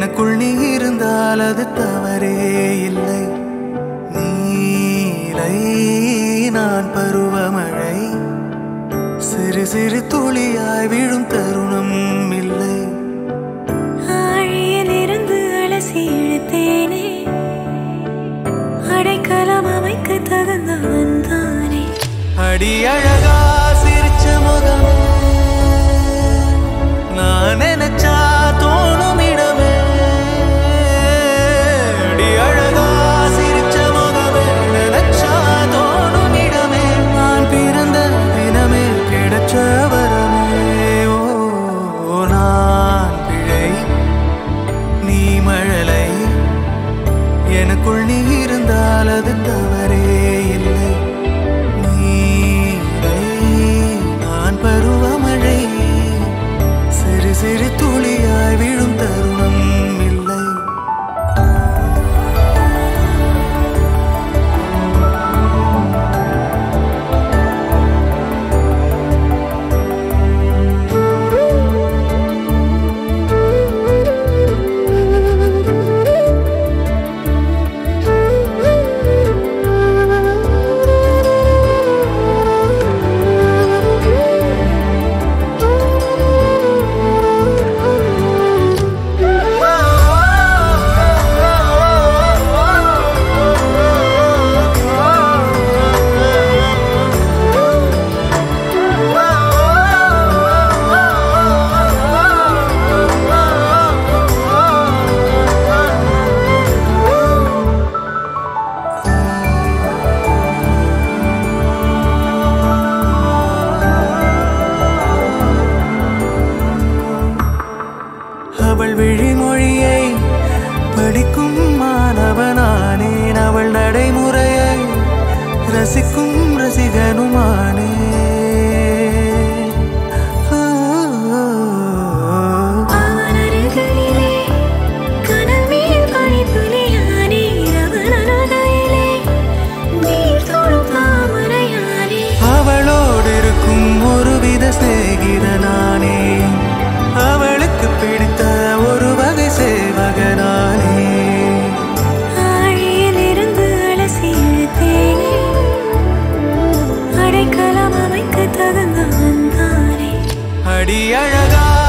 எனக்குள் நீ இருந்தால் அது தவறே இல்லை. நீலை நான் பருவமழை, சிறு சிறு துளியாய் விழும் தருணம் இல்லை. ஆழியில் இருந்து அலசி இழுத்தேனே, அடைக்கலம் அமைக்க தகுந்தவன் தானே. அடி அழகா சிரிச்ச முகமே, நான் நினைச்சா தோணும் இடமே. அடி அழகா சிரிச்ச முகமே, நினைச்சா தோணும் இடமே. நான் பிறந்த தினமே கிடைச்ச வரமே. ஓ நான் பிழை நீ மழலை, எனக்குள் நீ இருந்தால் அது தவறே இல்லை. பருவமழை, சிறு சிறு துளியாய் விழும் தருணம் இல்லை. அவள் விழிமொழியை படிக்கும் மாணவனானேன், அவள் நடைமுறையை ரசிக்கும் ரசிகனுமானே. அவளோடு இருக்கும் ஒருவித சிநேகிதனானே, அவளுக்கு பிடித்த ஒரு வகை சேவகனானே. ஆழியில் இருந்து அலசி இழுத்தேனே, அடைக்கலம் அமைக்க தகுந்தவன் தானே. அடி அழகா